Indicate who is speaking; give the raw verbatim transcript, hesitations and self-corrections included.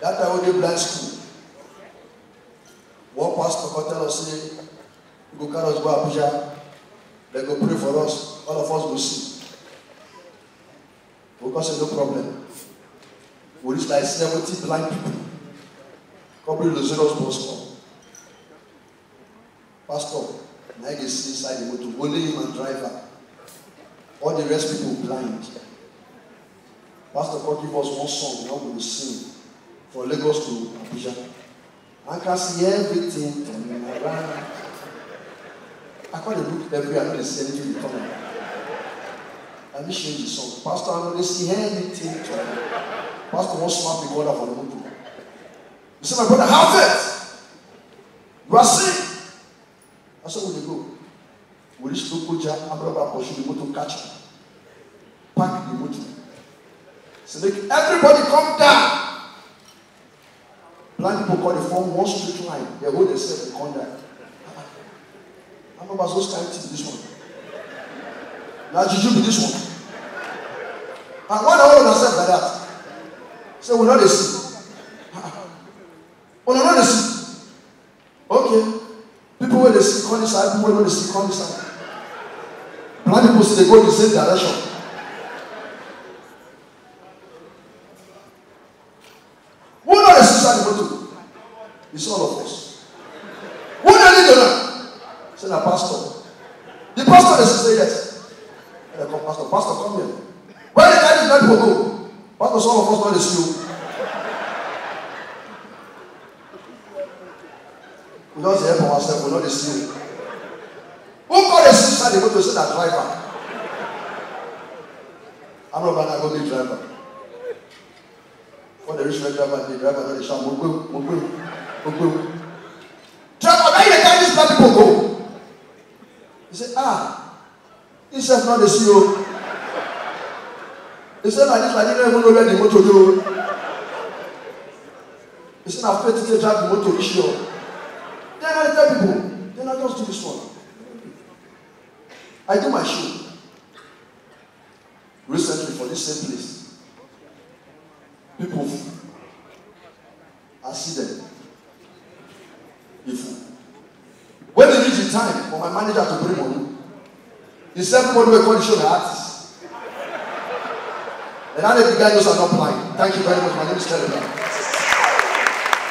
Speaker 1: That time we did blind school. One pastor can tell us, say, we go carry us go Abuja. They go pray for us. All of us go see. Because there's no problem. We reach like seventy blind people. Couple the zeros bus come. Pastor, now you see inside the motor. Only him and driver. All the rest people blind. Pastor God give us one song. Now we will sing for Lagos to Abuja. I can see everything turning around. I can't look every I know they see anything in turn. Let me change the song. Pastor, I know they see anything turning. Pastor won't slap the water for the motor. You say, my brother, have it. You are sick. I said, where you go? We reach to Koja, I'm about to push the motor, catch him. Pack the motor. So make everybody come down. Blind people call the form one straight line. They hold themselves and come down. I'm about to start this one. Now, did you be this one? And why don't you accept like that? So we know the see. We know the see. Okay. People where they see come this side, people where they see come this side. Blind people see they go in the same direction. Who know the see side the motor? It's all of us. Who know the leader? Say the pastor. The pastor is say yes. And they come, pastor, pastor, come here. Where the guy is not people go? Pastor, some of us know the see. We don't help ourselves, we know the see. Who call the see side the motor? Say that driver. I'm not going to go be driver. For the rich driver, the driver don't shout, Mokwe, Mokwe, Mokwe. Driver, where the guy these black people go? He said, ah, he said, not the C E O. He said, like this, like this, I don't know where the motor go. He said, I've paid to drive the motor this year. They're not tell people. They're not just do this one. I do my show. Recently, for this same place, people, I see them. If when they reach the time for my manager to bring money, he said, everybody will call the show the artist. And now the guy knows I'm not blind. Thank you very much. My name is Cripple.